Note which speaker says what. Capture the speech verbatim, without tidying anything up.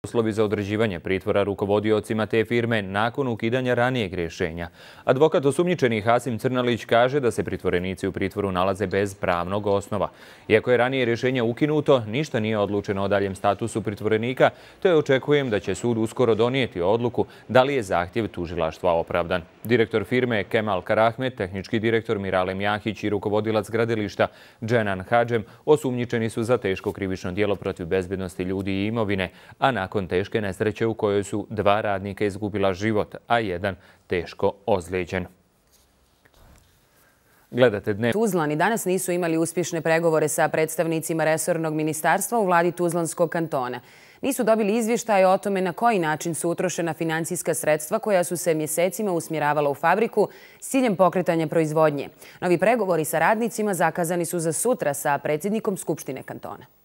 Speaker 1: uslovi za određivanje pritvora rukovodiocima te firme nakon ukidanja ranijeg rješenja. Advokat osumnjičeni Hasim Crnalić kaže da se pritvorenici u pritvoru nalaze bez pravnog osnova. Iako je ranije rješenje ukinuto, ništa nije odlučeno o daljem statusu pritvorenika, te očekujem da će sud uskoro donijeti odluku da li je zahtjev tužilaštva opravdan. Direktor firme Kemal Karahmet, tehnički direktor Miralem Jahić i rukovodilac gradilišta Dženan Hadžem osumnjičeni su za teško krivično djelo protiv bezbednosti ljudi i imovine, a nakon teške nesreće u kojoj su dva radnika izgubila život, a jedan teško ozlijeđen. Gledate Dnevnik.
Speaker 2: Tuzlani danas nisu imali uspješne pregovore sa predstavnicima resornog ministarstva u vladi Tuzlanskog kantona. Nisu dobili izvještaje o tome na koji način su utrošena financijska sredstva koja su se mjesecima usmjeravala u fabriku s ciljem pokretanja proizvodnje. Novi pregovori sa radnicima zakazani su za sutra sa predsjednikom Skupštine kantona.